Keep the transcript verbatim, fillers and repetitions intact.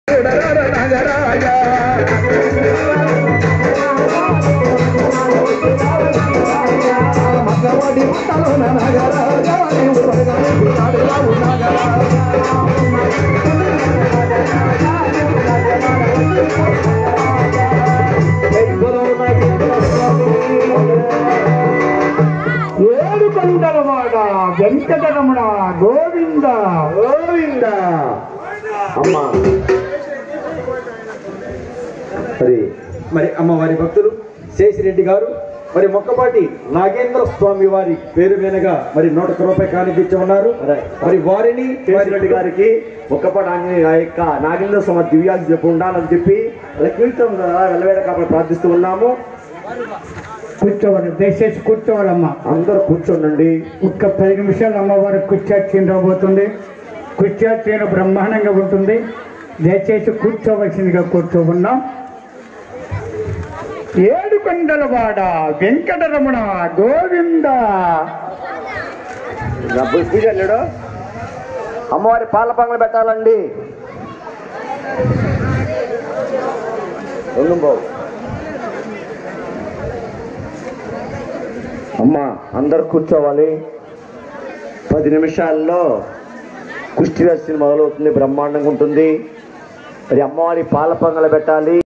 ఏడుకొండలవాడ వెంకటరమణ గోవింద గోవింద. అమ్మా మరి మరి అమ్మవారి భక్తులు శేషిరెడ్డి గారు మరి మొక్కపాటి నాగేంద్ర స్వామి వారి పేరు మీదుగా మరి నూట ఒక్క రూపాయి కానిపించి ఉన్నారు. మరి వారిని శేషిరెడ్డి గారికి మొక్కపాటి ఆంజనేయ యొక్క నాగేంద్ర స్వామి దివ్యాలు చెప్పి ఉండాలని చెప్పి కీర్తన వెళ్ళవేడ కాబట్టి ప్రార్థిస్తూ ఉన్నాము. కూర్చోవాలి, దయచేసి కూర్చోవాలమ్మా. అందరూ కూర్చోండి. ఒక్క పది నిమిషాలు అమ్మవారికి కుర్చాచీన రాబోతుంది. కుర్చాచీన బ్రహ్మాండంగా ఉంటుంది. దయచేసి కూర్చోవలసిందిగా కూర్చోకున్నాం. ఏడుకొండలవాడ వెంకటరమణ గోవింద. పూజలేడు అమ్మవారి పాల పంగలు పెట్టాలండి. బాబు అమ్మ అందరు కూర్చోవాలి. పది నిమిషాల్లో కుష్టి దర్శనం మొదలవుతుంది. బ్రహ్మాండంగా ఉంటుంది. మరి అమ్మవారి పాల పంగలు పెట్టాలి.